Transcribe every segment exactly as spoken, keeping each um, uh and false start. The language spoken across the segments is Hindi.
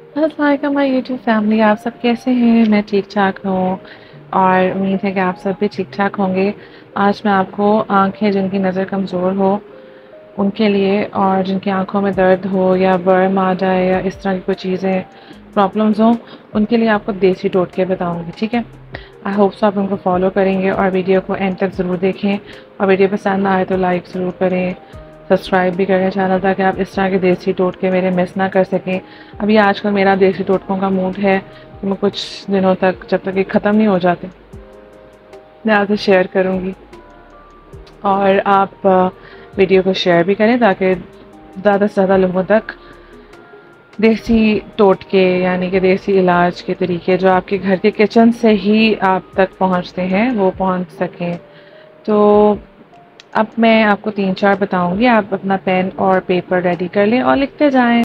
अस्सलाम माय यूट्यूब फैमिली, आप सब कैसे हैं? मैं ठीक ठाक हूँ और उम्मीद है कि आप सब भी ठीक ठाक होंगे। आज मैं आपको आँखें जिनकी नज़र कमज़ोर हो उनके लिए, और जिनकी आँखों में दर्द हो या बर्म आ जाए या इस तरह की कोई चीज़ें प्रॉब्लम्स हों, उनके लिए आपको देसी टोटके बताऊँगी। ठीक है, आई होप सो आप उनको फॉलो करेंगे और वीडियो को एंड तक ज़रूर देखें। और वीडियो पसंद आए तो लाइक ज़रूर करें, सब्सक्राइब भी करें चैनल, ताकि आप इस तरह के देसी टोटके मेरे मिस ना कर सकें। अभी आजकल मेरा देसी टोटकों का मूड है कि मैं कुछ दिनों तक, जब तक ये ख़त्म नहीं हो जाते, मैं आपसे शेयर करूँगी। और आप वीडियो को शेयर भी करें ताकि ज़्यादा से ज़्यादा लोगों तक देसी टोटके यानी कि देसी इलाज के तरीके जो आपके घर के किचन से ही आप तक पहुंचते हैं वो पहुंच सकें। तो अब मैं आपको तीन चार बताऊंगी, आप अपना पेन और पेपर रेडी कर लें और लिखते जाएं।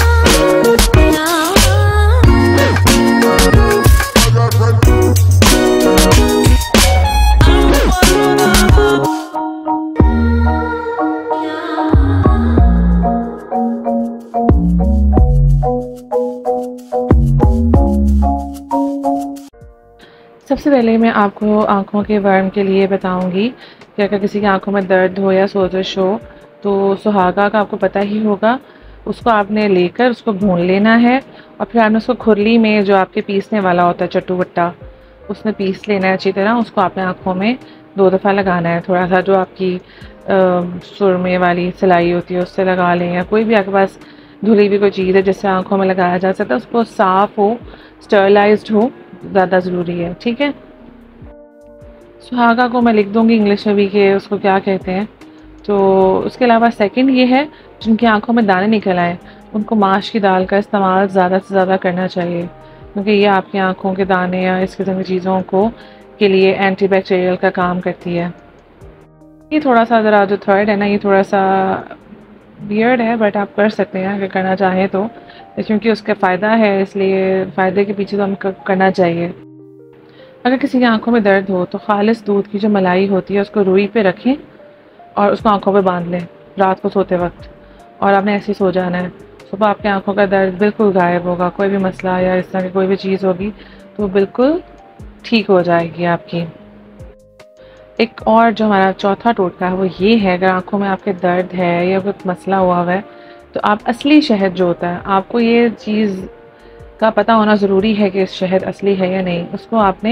सबसे पहले मैं आपको आँखों के वर्म के लिए बताऊंगी कि अगर किसी की आँखों में दर्द हो या सोजश हो तो सुहागा का आपको पता ही होगा, उसको आपने लेकर उसको भून लेना है और फिर आपने उसको खुरली में, जो आपके पीसने वाला होता है चट्टू-बट्टा, उसमें पीस लेना है अच्छी तरह। उसको आपने आँखों में दो दफ़ा लगाना है। थोड़ा सा जो आपकी सुरमे वाली सिलाई होती है उससे लगा लें, या कोई भी आपके पास धुली हुई कोई चीज़ है जिससे आँखों में लगाया जा सकता है, उसको साफ़ हो, स्टरलाइज्ड हो, ज़्यादा ज़रूरी है। ठीक है, सुहागा को मैं लिख दूंगी इंग्लिश में भी कि उसको क्या कहते हैं। तो उसके अलावा सेकंड ये है, जिनकी आंखों में दाने निकल आए उनको माश की दाल का इस्तेमाल ज़्यादा से ज़्यादा करना चाहिए, क्योंकि ये आपकी आंखों के दाने या इस किस्म की चीज़ों को के लिए एंटीबैक्टीरियल का काम करती है। ये थोड़ा सा ज़रा जो थर्ड है ना, ये थोड़ा सा वियर्ड है, बट आप कर सकते हैं अगर करना चाहें तो, क्योंकि उसका फ़ायदा है, इसलिए फ़ायदे के पीछे तो हम करना चाहिए। अगर किसी की आंखों में दर्द हो तो खालिस दूध की जो मलाई होती है उसको रुई पे रखें और उसको आंखों पे बांध लें रात को सोते वक्त, और आपने ऐसे ही सो जाना है। सुबह आपकी आंखों का दर्द बिल्कुल गायब होगा, कोई भी मसला या इस तरह की कोई भी चीज़ होगी तो बिल्कुल ठीक हो जाएगी आपकी। एक और जो हमारा चौथा टोटका है वो ये है, अगर आंखों में आपके दर्द है या कोई मसला हुआ हुआ है तो आप असली शहद जो होता है, आपको ये चीज़ का पता होना ज़रूरी है कि शहद असली है या नहीं। उसको आपने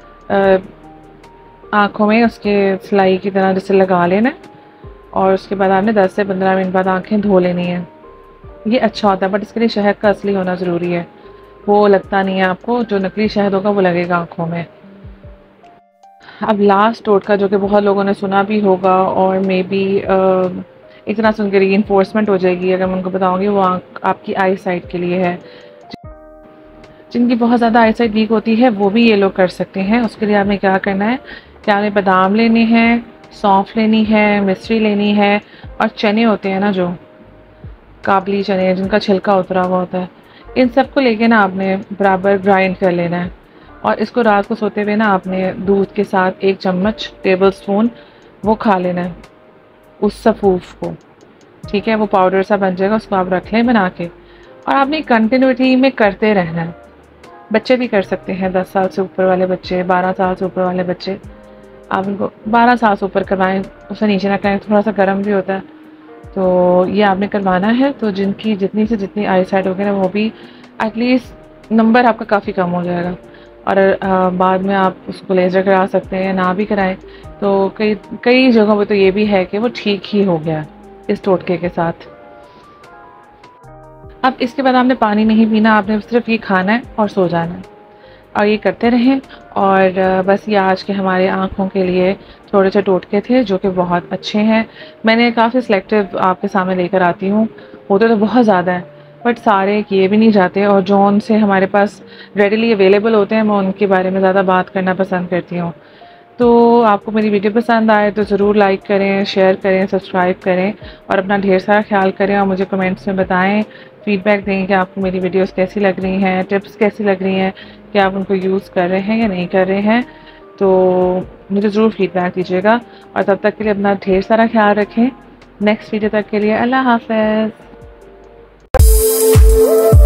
आँखों में उसके सिलाई की तरह जैसे लगा लेना और उसके बाद आपने दस से पंद्रह मिनट बाद आँखें धो लेनी है। ये अच्छा होता है, बट इसके लिए शहद का असली होना ज़रूरी है, वो लगता नहीं है आपको, जो नकली शहद होगा वो लगेगा आँखों में। अब लास्ट टोटका जो कि बहुत लोगों ने सुना भी होगा और मे बी इतना सुन के री इन्फोर्समेंट हो जाएगी अगर मैं उनको बताऊँगी, वो आपकी आई साइट के लिए है। जिनकी बहुत ज़्यादा आईसाइट वीक होती है वो भी ये लोग कर सकते हैं। उसके लिए आपने क्या करना है कि आपने बादाम लेने हैं, सौंफ लेनी है, मिश्री लेनी है, और चने होते हैं ना जो काबली चने जिनका छिलका उतरा हुआ होता है, इन सबको लेके ना आपने बराबर ग्राइंड कर लेना है। और इसको रात को सोते हुए ना आपने दूध के साथ एक चम्मच टेबल स्पून वो खा लेना है, उस सफ़ूफ को। ठीक है, वो पाउडर सा बन जाएगा, उसको आप रख लें बना के, और आपने कंटिन्यूटी में करते रहना है। बच्चे भी कर सकते हैं, दस साल से ऊपर वाले बच्चे, बारह साल से ऊपर वाले बच्चे, आप उनको बारह साल से ऊपर करवाएं, उससे नीचे ना करें, थोड़ा सा गर्म भी होता है। तो ये आपने करवाना है। तो जिनकी जितनी से जितनी आई साइड होगी ना, वो भी एटलीस्ट नंबर आपका काफ़ी कम हो जाएगा। और आ, बाद में आप उसको लेज़र करा सकते हैं, ना भी कराएं तो कई कई जगहों पर तो ये भी है कि वो ठीक ही हो गया इस टोटके के साथ। अब इसके बाद आपने पानी नहीं पीना, आपने सिर्फ ये खाना है और सो जाना है, और ये करते रहें। और बस ये आज के हमारे आँखों के लिए थोड़े से टोटके थे जो कि बहुत अच्छे हैं। मैंने काफ़ी सिलेक्टिव आपके सामने लेकर आती हूँ, होते तो बहुत ज़्यादा है बट सारे किए भी नहीं जाते, और जो उनसे हमारे पास रेडिली अवेलेबल होते हैं मैं उनके बारे में ज़्यादा बात करना पसंद करती हूँ। तो आपको मेरी वीडियो पसंद आए तो ज़रूर लाइक करें, शेयर करें, सब्सक्राइब करें, और अपना ढेर सारा ख्याल करें, और मुझे कमेंट्स में बताएं, फीडबैक दें कि आपको मेरी वीडियोस कैसी लग रही हैं, टिप्स कैसी लग रही हैं, कि आप उनको यूज़ कर रहे हैं या नहीं कर रहे हैं। तो मुझे ज़रूर फीडबैक दीजिएगा, और तब तक के लिए अपना ढेर सारा ख्याल रखें। नेक्स्ट वीडियो तक के लिए अल्लाह हाफ़िज़।